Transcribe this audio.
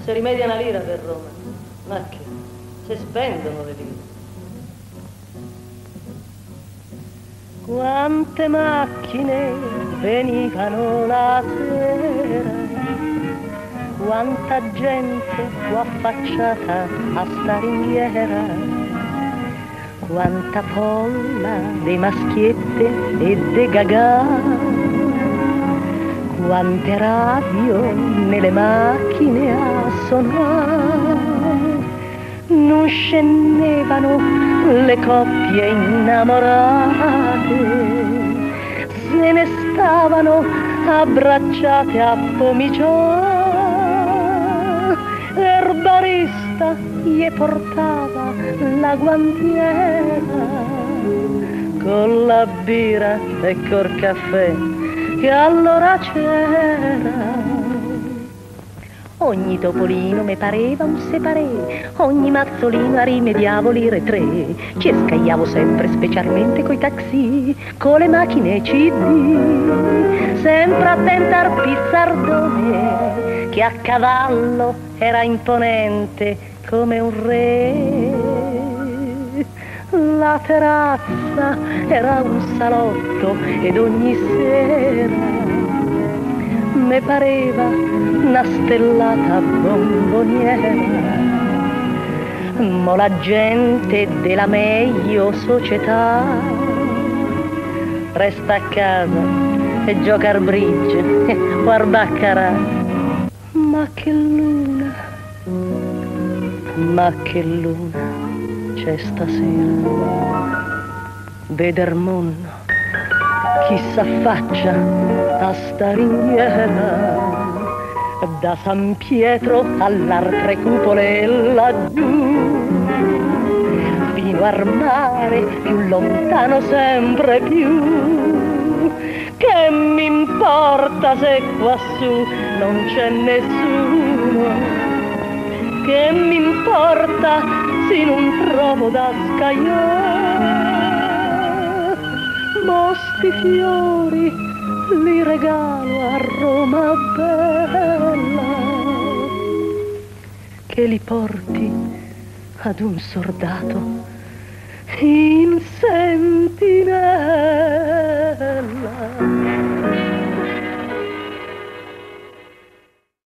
si rimedia una lira per Roma. Ma che? Si spendono le lire. Quante macchine venivano la sera, quanta gente fu affacciata a sta ringhiera, quanta folla de maschiette e de gagà, quante radio nelle macchine a suonare. Non scendevano le coppie innamorate, se ne stavano abbracciate a pomiciare. Il barista gli portava la guantiera con la birra e col caffè che allora c'era. Ogni topolino me pareva un separé, ogni mazzolino a rimediavo lire 3. Ci scagliavo sempre, specialmente coi taxi, con le macchine CD, sempre attenta al pizzardone, che a cavallo era imponente come un re. La terrazza era un salotto ed ogni sera me pareva una stellata bomboniera. Mo la gente della meglio società resta a casa e gioca al bridge o al baccarà. Ma che luna c'è stasera. Veder mondo chi s'affaccia a sta ringhiera, da San Pietro all'altre cupole laggiù, fino al mare più lontano sempre più. Che mi importa se quassù non c'è nessuno, che mi importa se non trovo da scagliare. Mosti fiori li regalo a Roma bella, che li porti ad un soldato in sentinella.